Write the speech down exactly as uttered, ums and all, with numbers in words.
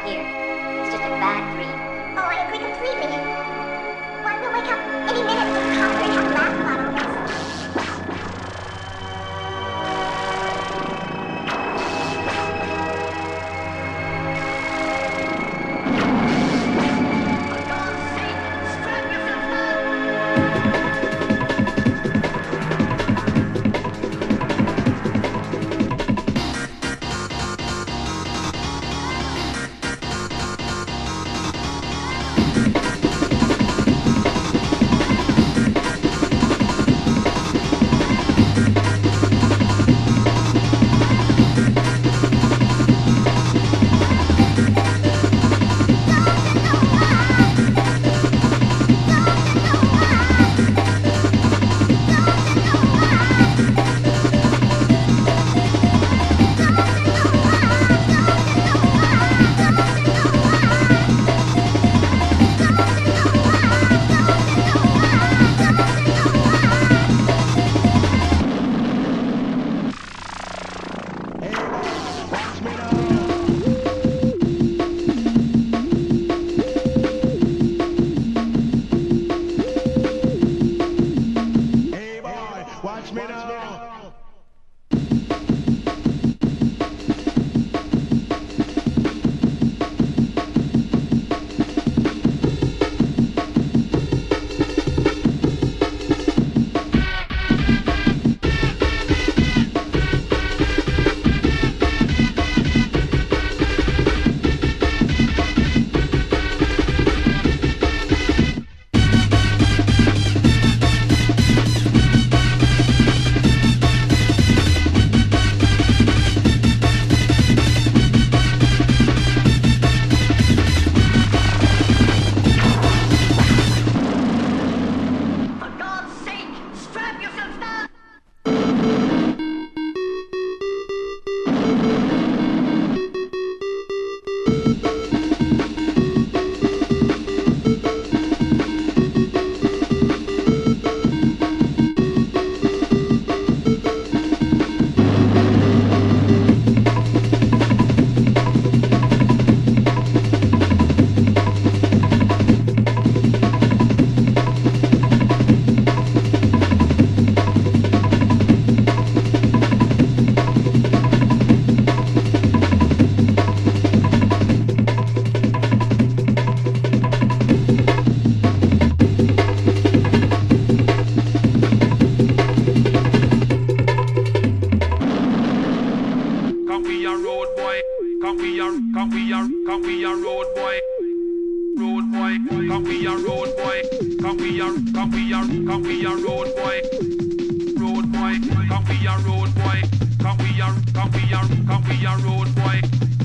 here. It's just a bad dream. Oh, I agree completely. Why, we'll wake up any minute with coffee and have laugh about all this. Watch me now. Come we are, come we are, come we are road boy. Road boy, come we are road boy. Come we are, come we are, come we are road boy. Road boy, come we are road boy. Come we are, come we are, come we are road boy.